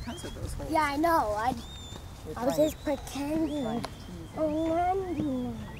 because of those holes. Yeah, I know. I was just pretending.